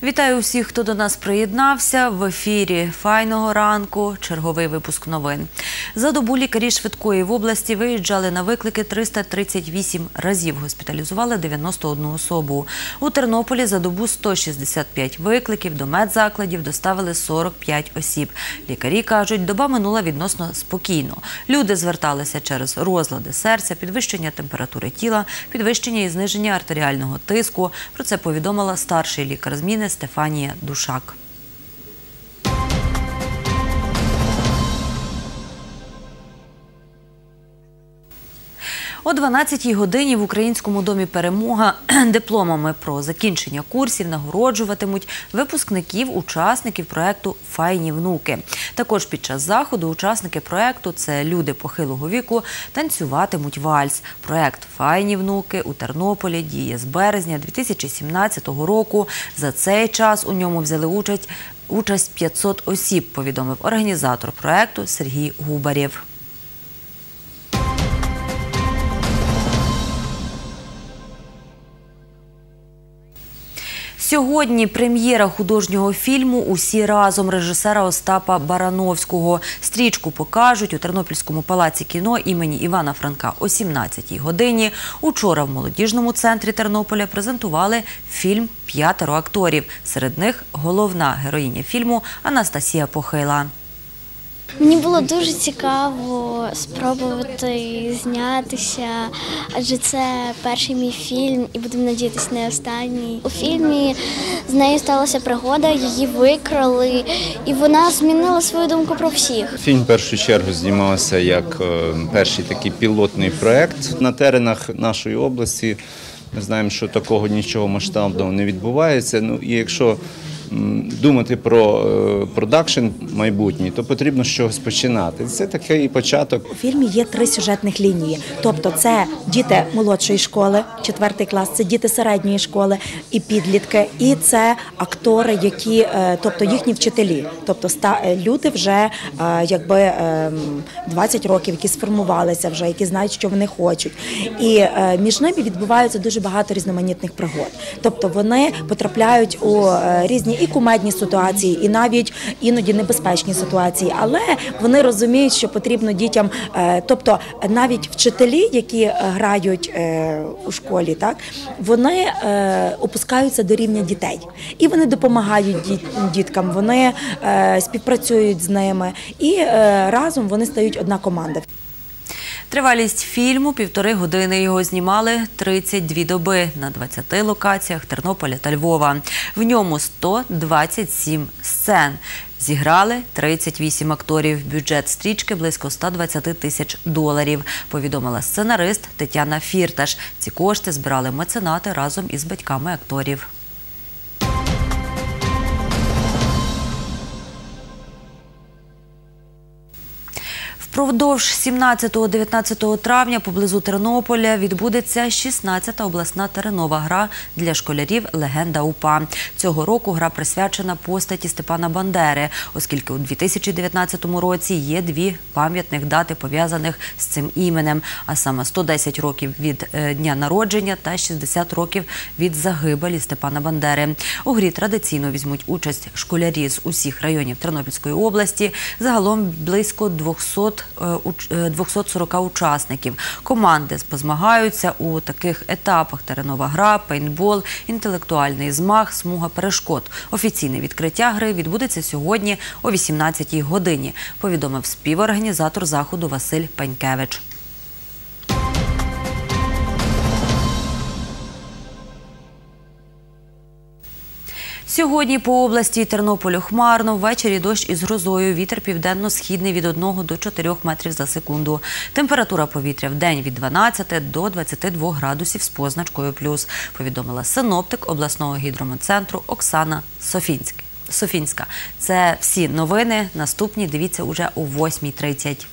Вітаю усіх, хто до нас приєднався. В ефірі «Файного ранку» черговий випуск новин. За добу лікарі швидкої в області виїжджали на виклики 338 разів, госпіталізували 91 особу. У Тернополі за добу 165 викликів, до медзакладів доставили 45 осіб. Лікарі кажуть, доба минула відносно спокійно. Люди зверталися через розлади серця, підвищення температури тіла, підвищення і зниження артеріального тиску. Про це повідомила старший лікар зміни Стефанія Душак. О 12-й годині в Українському домі «Перемога» дипломами про закінчення курсів нагороджуватимуть випускників, учасників проєкту «Файні внуки». Також під час заходу учасники проєкту – це люди похилого віку – танцюватимуть вальс. Проєкт «Файні внуки» у Тернополі діє з березня 2017 року. За цей час у ньому взяли участь 500 осіб, повідомив організатор проєкту Сергій Губарєв. Сьогодні прем'єра художнього фільму «Усі разом» режисера Остапа Барановського. Стрічку покажуть у Тернопільському палаці кіно імені Івана Франка о 17-й годині. Учора в молодіжному центрі Тернополя презентували фільм «5 акторів». Серед них головна героїня фільму Анастасія Похила. Мені було дуже цікаво спробувати знятися, адже це перший мій фільм і, будемо надіятися, не останній. У фільмі з нею сталася пригода, її викрали, і вона змінила свою думку про всіх. Фільм в першу чергу знімався як перший такий пілотний проєкт на теренах нашої області. Ми знаємо, що такого нічого масштабного не відбувається. Ну, і якщо думати про продакшн майбутній, то потрібно з чогось починати. Це такий початок. У фільмі є 3 сюжетних лінії. Тобто це діти молодшої школи, 4 клас, це діти середньої школи і підлітки, і це актори, які, тобто їхні вчителі. Тобто люди вже 20 років, які сформувалися вже, які знають, що вони хочуть. І між ними відбуваються дуже багато різноманітних пригод. Тобто вони потрапляють у різні і кумедні ситуації, і навіть іноді небезпечні ситуації. Але вони розуміють, що потрібно дітям, тобто навіть вчителі, які грають у школі, так, вони опускаються до рівня дітей. І вони допомагають діткам, вони співпрацюють з ними, і разом вони стають одна команда. Тривалість фільму – 1,5 години. Його знімали 32 доби на 20 локаціях Тернополя та Львова. В ньому 127 сцен. Зіграли 38 акторів. Бюджет стрічки – близько $120 тисяч, повідомила сценарист Тетяна Фірташ. Ці кошти збирали меценати разом із батьками акторів. Впродовж 17-19 травня поблизу Тернополя відбудеться 16-та обласна теренова гра для школярів «Легенда УПА». Цього року гра присвячена постаті Степана Бандери, оскільки у 2019 році є 2 пам'ятних дати, пов'язаних з цим іменем, а саме 110 років від дня народження та 60 років від загибелі Степана Бандери. У грі традиційно візьмуть участь школярі з усіх районів Тернопільської області, загалом близько 240 учасників. Команди позмагаються у таких етапах: теренова гра, пейнтбол, інтелектуальний змаг, смуга перешкод. Офіційне відкриття гри відбудеться сьогодні о 18-й годині, повідомив співорганізатор заходу Василь Пенькевич. Сьогодні по області і Тернополю хмарно, ввечері дощ із грозою, вітер південно-східний від 1 до 4 метрів за секунду. Температура повітря в день від 12 до 22 градусів з позначкою плюс, повідомила синоптик обласного гідрометцентру Оксана Софінська. Це всі новини. Наступні дивіться уже о 8:30.